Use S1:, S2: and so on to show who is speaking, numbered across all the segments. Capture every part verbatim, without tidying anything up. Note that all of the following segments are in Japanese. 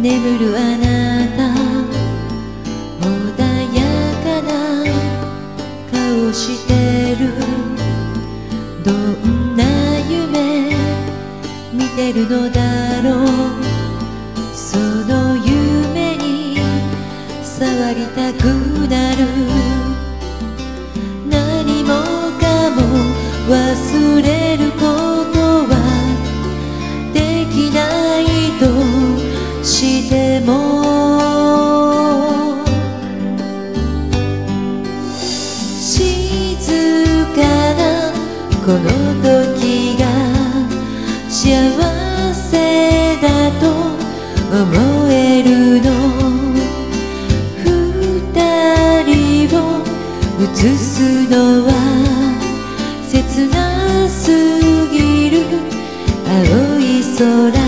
S1: 眠るあなた、穏やかな顔してる。どんな夢見てるのだろう。その夢に触りたくなる。何もかも忘れることはできないとしても、静かなこの時が幸せだと思えるの。二人を映すのは切なすぎる青い空。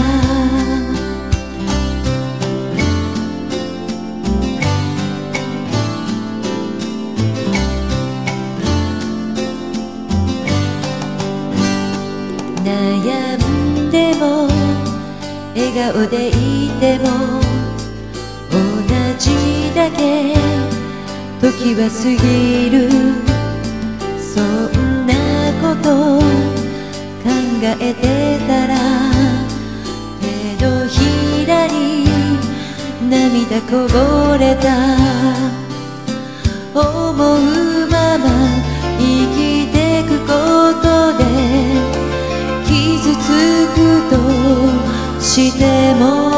S1: 悩んでも笑顔でいても同じだけ時は過ぎる。そんなこと考えてたら手のひらに涙こぼれた。思うまま生きてくことで傷つくとしても、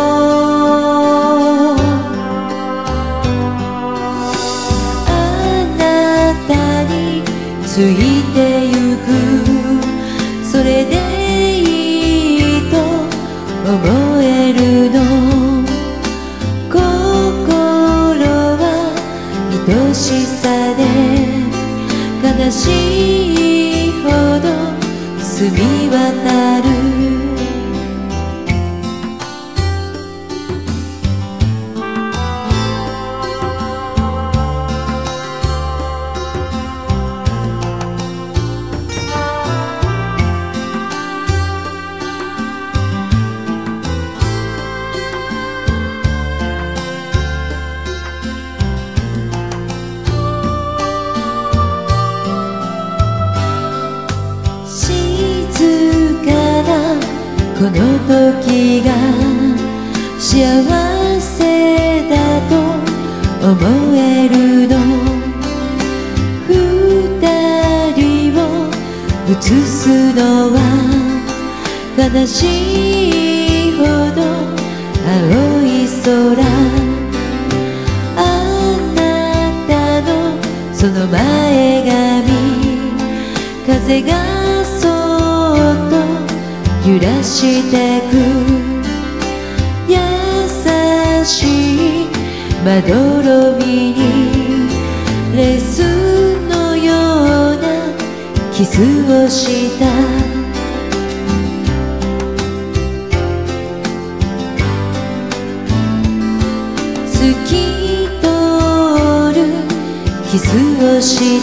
S1: あなたについてゆく。それでいいと思えるの。心は愛しさで悲しいほど澄み渡る。この時が幸せだと思えるの。二人を映すのは悲しいほど青い空。あなたのその前髪、風がそっと揺らしてく。優しいまどろみにレースのようなキスをした。透き通るキスをした。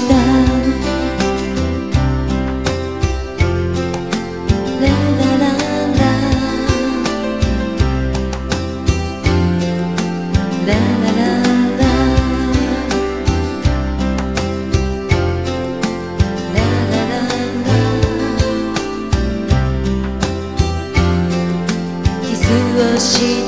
S1: キスをした。